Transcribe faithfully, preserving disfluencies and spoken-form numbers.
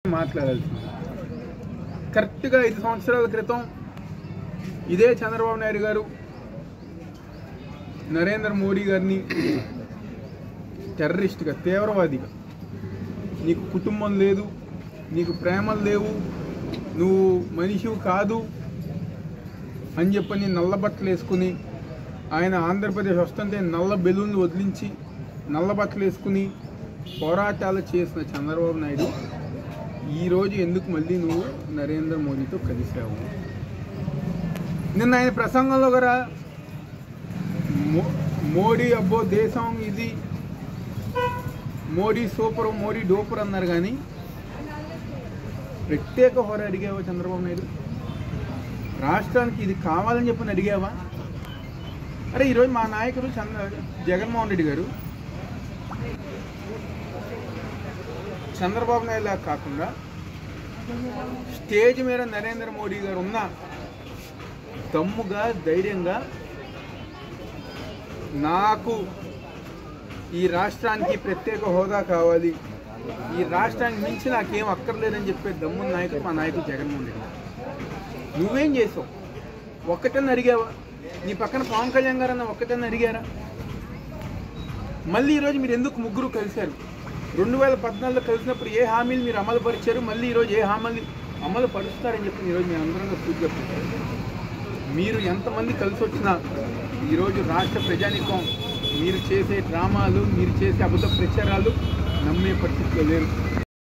మాట్లాడాల్సింది. కరెక్ట్గా ఐదు సంవత్సరాల క్రితం ఇదే చంద్రబాబు నాయుడు గారు నరేంద్ర మోడీ గారిని టెర్రరిస్ట్గా, తీవ్రవాదిగా, నీకు కుటుంబం లేదు, నీకు ప్రేమలు లేవు, నువ్వు మనిషివి కాదు అని చెప్పని నల్ల బట్టలు వేసుకుని, ఆయన ఆంధ్రప్రదేశ్ వస్తుంటే నల్ల బెలూన్లు వదిలించి నల్ల బట్టలు వేసుకుని పోరాటాలు చేసిన చంద్రబాబు నాయుడు ఈరోజు ఎందుకు మళ్ళీ నువ్వు నరేంద్ర మోడీతో కలిసావు? నిన్న ఆయన ప్రసంగంలో కూడా మోడీ అబ్బో దేశం ఇది, మోడీ సూపర్, మోడీ డోపర్ అన్నారు. కానీ ప్రత్యేక హోదా అడిగావా చంద్రబాబు నాయుడు? రాష్ట్రానికి ఇది కావాలని చెప్పని అడిగావా? అరే ఈరోజు మా నాయకుడు చంద్ర జగన్మోహన్ రెడ్డి గారు చంద్రబాబు నాయుడులా కాకుండా స్టేజ్ మీద నరేంద్ర మోడీ గారు ఉన్న దమ్ముగా, ధైర్యంగా నాకు ఈ రాష్ట్రానికి ప్రత్యేక హోదా కావాలి, ఈ రాష్ట్రానికి మించి నాకేం అక్కర్లేదని చెప్పే దమ్మున్న నాయకుడు మా నాయకుడు జగన్మోహన్ రెడ్డి. నువ్వేం చేసావు? ఒక్కటని అడిగావా? నీ పక్కన పవన్ కళ్యాణ్ గారు అన్న ఒక్కటని అడిగారా? మళ్ళీ ఈరోజు మీరు ఎందుకు ముగ్గురు కలిశారు? రెండు వేల పద్నాలుగులో కలిసినప్పుడు ఏ హామీలు మీరు అమలు పరిచారు? మళ్ళీ ఈరోజు ఏ హామీలు అమలు పరుస్తారని చెప్పి ఈరోజు మేము అందరంగా పూర్తి చెప్పారు. మీరు ఎంతమంది కలిసి వచ్చినా ఈరోజు రాష్ట్ర ప్రజానీకం మీరు చేసే డ్రామాలు, మీరు చేసే అబద్ధ ప్రచారాలు నమ్మే పరిస్థితిలో లేరు.